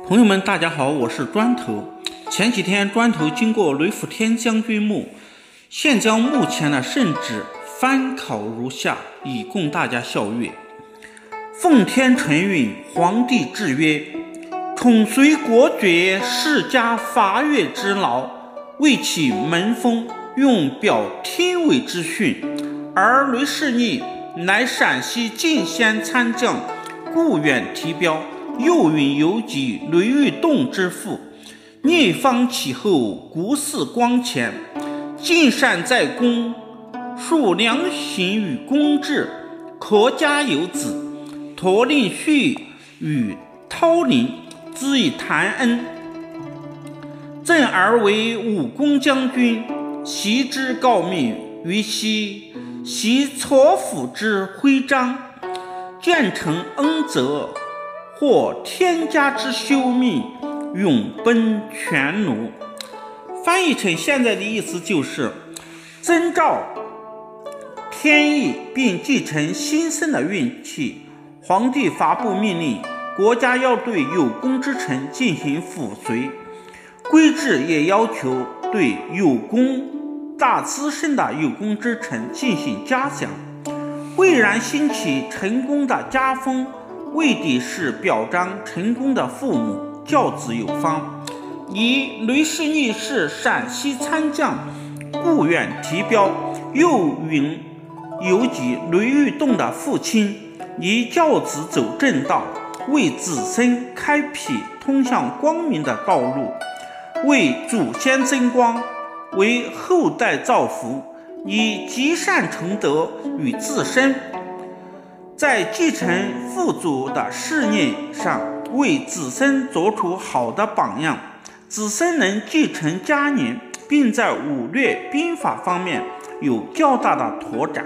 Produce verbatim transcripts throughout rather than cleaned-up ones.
朋友们，大家好，我是砖头。前几天砖头经过雷府天将军墓，现将墓前的圣旨翻考如下，以供大家校阅。奉天承运，皇帝制曰：宠随国爵世家伐越之劳，为其门风，用表天位之训，而雷士逆乃陕西进先参将，故远提标，又允游击雷玉栋之父，聂方其后，国事光前，尽善在公，数良行与公治，可家有子，托令婿与涛陵，兹以谈恩。赠而为武功将军，袭之诰命于西，袭左辅之徽章，建成恩泽，获天家之休命，永奔全奴。翻译成现在的意思就是遵照天意并继承新生的运气，皇帝发布命令，国家要对有功之臣进行抚随，规制也要求对有功大资深的有功之臣进行嘉奖。蔚然兴起成功的家风，为的是表彰成功的父母，教子有方。以雷士逆是陕西参将，故远提标，又允游击雷玉栋的父亲，以教子走正道，为子孙开辟通向光明的道路，为祖先增光，为后代造福，以积善成德与自身，在继承父祖的事业上为子孙做出好的榜样，子孙能继承家业，并在武略兵法方面有较大的拓展。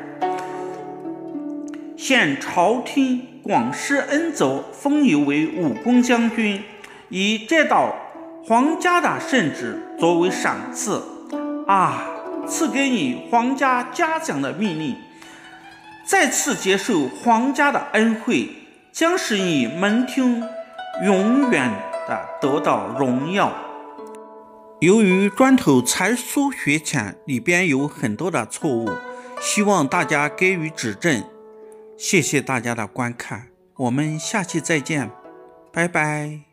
现朝廷广施恩泽，封有为武功将军，以这道皇家的圣旨作为赏赐啊，赐给你皇家嘉奖的命令，再次接受皇家的恩惠，将使你门庭永远的得到荣耀。由于砖头才疏学浅，里边有很多的错误，希望大家给予指正。谢谢大家的观看，我们下期再见，拜拜。